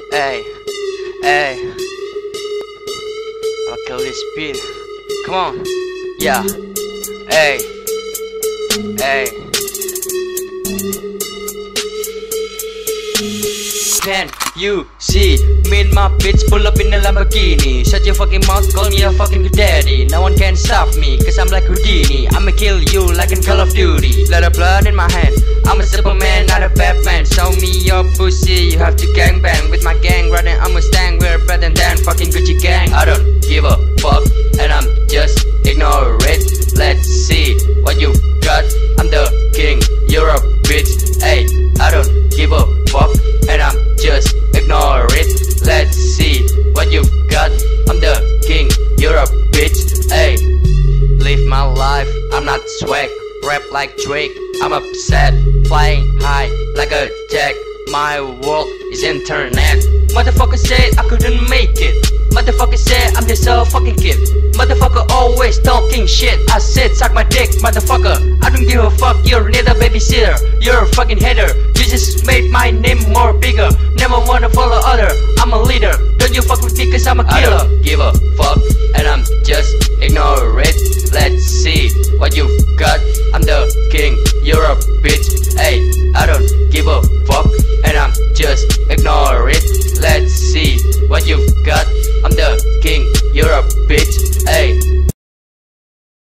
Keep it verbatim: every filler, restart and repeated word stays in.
Hey, hey, I'll kill this beat. Come on, yeah. Hey, hey. Can you see me and my bitch pull up in a Lamborghini? Shut your fucking mouth, call me a fucking daddy. No one can stop me, cause I'm like Houdini. I'ma kill you like in Call of Duty. Lot of blood in my hand, I'm a Superman, not a Batman. Show me your pussy, you have to gangbang with my gang. Rather I'm a Mustang, we're better than fucking Gucci gang. I don't give a fuck, and I'm just ignore it. Let's see what you got, I'm the king, you're a bitch. Hey, I don't give a fuck, and I'm just ignore it. Let's see what you got, I'm the king, you're a bitch. Hey, live my life, I'm not swag. Rap like Drake, I'm upset. Flying high like a jack. My world is internet. Motherfucker said I couldn't make it. Motherfucker said I'm just a fucking kid. Motherfucker always talking shit. I said suck my dick, motherfucker. I don't give a fuck, you're neither babysitter. You're a fucking hater. You just made my name more bigger. Never wanna follow other, I'm a leader. Don't you fuck with me cause I'm a killer. I don't give a fuck, and I'm just ignore it. Let's see what you've got, I'm the king, you're a bitch. Hey, I don't give a fuck, and I'm just